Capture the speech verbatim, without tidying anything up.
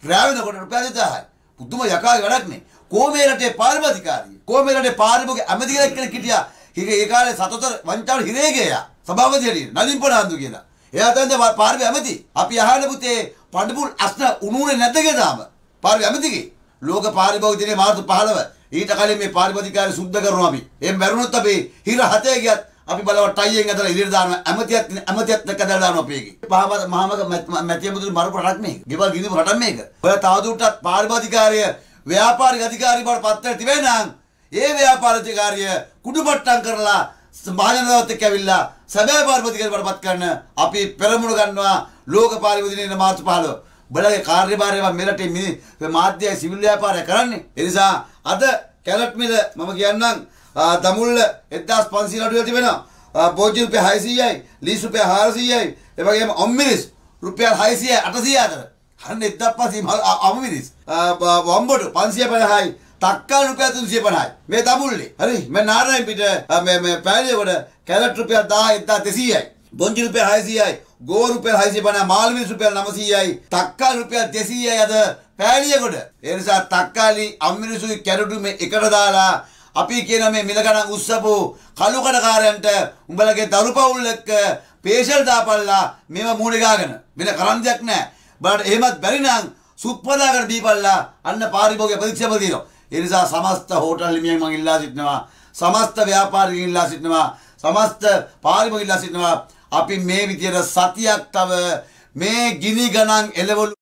රැ වෙනකොට රුපියල් දෙදාහයි. පුදුම යකාගේ වැඩක් නේ. කොහේ රටේ පාරිභෝගිකාරිය. කොහේ රටේ පාරිභෝගික ඇමති කෙනෙක් හිටියා. ඒ කාලේ සතතර වංචාවට හිරේ ගියා. සභාපති හැටියට නලින් පොණාන්දු කියලා. එයා තමයි පාරිභෝගික ඇමති. අපි අහන්න පුතේ පඬුපුල් අස්න උණුනේ නැද්ද කියලා තාම. පාරිභෝගික ඇමතිගේ. ලෝක පාරිභෝගික දිනේ මාර්තු පහළව ඊට කලින් මේ පාරිභෝගිකාරය සුද්ධ කරනවා අපි. එහෙම මරුණොත් අපි හිර හතේ ගියත් අපි බලව ටයියෙන් ඇදලා ඉලියට දානවා. ඇමතියත් ඇමතියත් එක්ක දාලා දානවා අපි ඒකේ. පහම මහමක මැතිය මුදුනේ මරු රටක් මේක. ගෙවල් ගිනිපු රටක් මේක. ඔය තවදුරටත් පාරිභෝගිකාරය ව්‍යාපාරික අධිකාරී බවට පත් වෙලා තිබේ නම් ඒ ව්‍යාපාරික අධිකාරිය කුඩුපට්ටම් කරලා මහජනතාවත් එක්ක ඇවිල්ලා සැබෑ පාරිභෝගිකාරී බවට පත් කරන අපි පෙරමුණ ගන්නවා ලෝක පාරිභෝගික දිනේ මාර්තු පහළොව. බලගේ කාර්යභාරය මෙරටේ මේ මාධ්‍යය සිවිල් ව්‍යාපාරය කරන්නේ. ඒ නිසා අද කැලට් මිල මම කියන්නම් දමුල්ල එක්දාස් පන්සිය අඩුව තිබෙනවා. බෝජි රුපියල් හයසීයයි, ලීස් රුපියල් හාරසීයයි, ඒ වගේම ඔම්මිරිස් රුපියල් හයසීයයි අටසීය අතර. හරිනේ එක්දාස් පන්සිය ඔම්මිරිස්. වම්බොඩ පන්සිය පනහයි, තක්කාල රුපියල් තුන්සිය පනහයි. මේ දමුල්ලේ. හරි. මේ නාරයන් පිට මේ මේ පැලියකොට කැලට් රුපියල් දහය එක්දාස් දෙසීයයි. බොන්ජි රුපියල් හයසීයයි, ගෝ රුපියල් හයසීය පනහයි, මාළමිරිස් රුපියල් නවසීයයි, තක්කාල රුපියල් දෙසීයයි අද පැලියකොට. ඒ නිසා තක්කාලි අම්මිරිසුයි කැරටු මේ එකට දාලා අපි කියන මේ මිල ගණන් උස්සපු කළු කඩකාරයන්ට උඹලගේ දරු පවුල් එක්ක පේෂල් දාපල්ලා මේව මූණ ගාගෙන වෙන කරන් දෙයක් නැහැ. බලන්න එහෙමත් බැරි නම් සුප්පදාකට දීපල්ලා අන්න පාරිභෝගික ප්‍රතික්ෂේප දිනවා. ඒ නිසා සමස්ත හෝටල් හිමියන් මම ඉල්ලා සිටිනවා. සමස්ත ව්‍යාපාරිකයන් ඉල්ලා සිටිනවා. සමස්ත පාරිභෝගික ඉල්ලා සිටිනවා. අපි මේ විදියට සතියක් තව මේ ගිනි ගණන් එළවලු